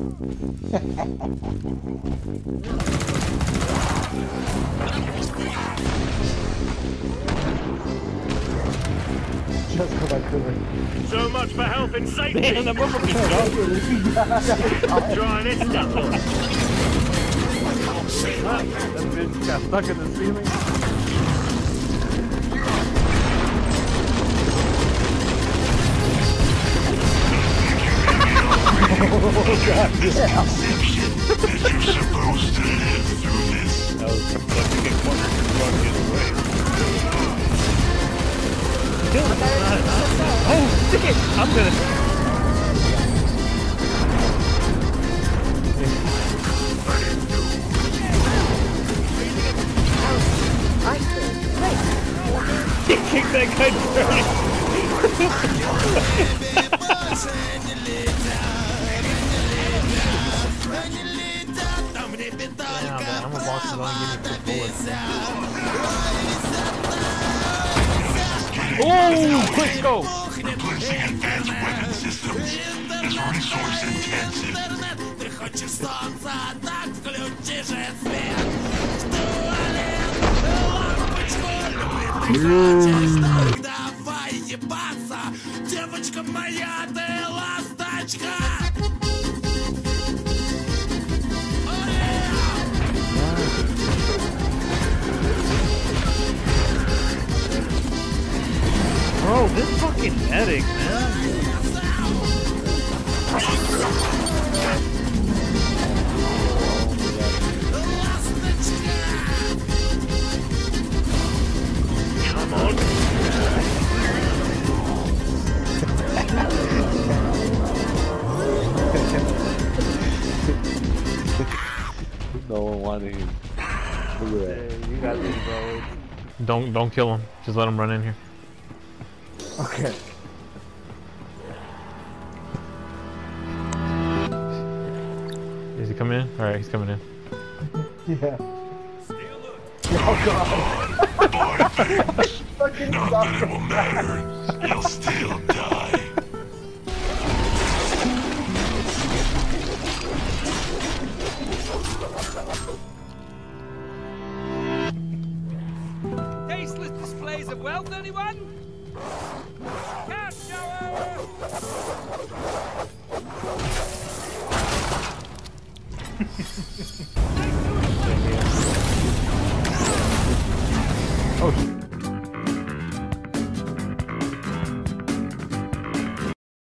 Just because I couldn't. So much for health and safety. Man, I'm over the I'm trying this stuff on. That bitch got stuck in the ceiling. Oh god, yeah. That you're supposed to live through this. That was like to get cornered and run the other way. Kill him. Oh shit! I'm gonna. Kick that guy dirty. I'm a box that only give me 2 bullets. Oh, quick go! Replacing advanced weapon systems is resource intensive. Давай ебаться, девочка моя, ты ласточка! Bro, this fucking medic, man. Come on. No one wanted him. Look at that. You got this, bro. Don't kill him. Just let him run in here. Okay. Is he coming in? Alright, he's coming in. Yeah. Oh god. Fucking Not that it will matter. You'll still die. Tasteless displays of wealth, anyone?